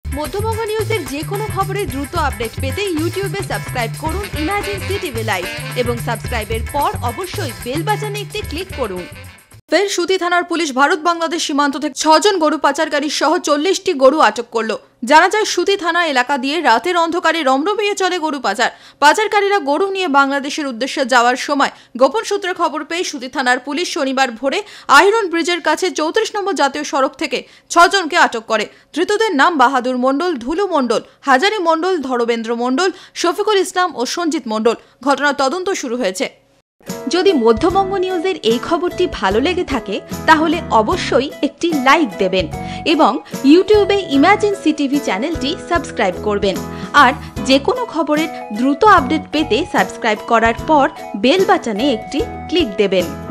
মধ্যবঙ্গ নিউজের যে কোনো খবরের দ্রুত আপডেট পেতে ইউটিউবে সাবস্ক্রাইব করুন ইমার্জেন্সি টিভি লাইভ এবং সাবস্ক্রাইবের পর অবশ্যই বেল বাটনে একটি ক্লিক করুন। ফের সুতি থানার পুলিশ ভারত বাংলাদেশ সীমান্ত থেকে 6 জন গরু পাচারকারী সহ 40টি গরু আটক করল। জানা যায় সুতি থানা এলাকা দিয়ে রাতের অন্ধকারে রমরমিয়ে চলে গরু পাচার। পাচারকারীরা গরু নিয়ে বাংলাদেশের উদ্দেশ্যে যাওয়ার সময় গোপন সূত্রে খবর পেয়ে সুতি থানার পুলিশ শনিবার ভোরে আইরন ব্রিজের কাছে 34 নম্বর জাতীয় সড়ক থেকে 6 জনকে আটক করে। ধৃতদের নাম বাহাদুর মণ্ডল, ধুলু মণ্ডল, হাজারি মণ্ডল, ধরবেন্দ্র মণ্ডল, শফিকুল ইসলাম ও সঞ্জিত মণ্ডল। ঘটনার তদন্ত শুরু হয়েছে। যদি মধ্যবঙ্গ নিউজের এই খবরটি ভালো লেগে থাকে তাহলে অবশ্যই একটি লাইক দেবেন এবং ইউটিউবে ইমার্জেন্সি টিভি চ্যানেলটি সাবস্ক্রাইব করবেন। আর যে কোনো খবরের দ্রুত আপডেট পেতে সাবস্ক্রাইব করার পর বেল বাটনে একটি ক্লিক দেবেন।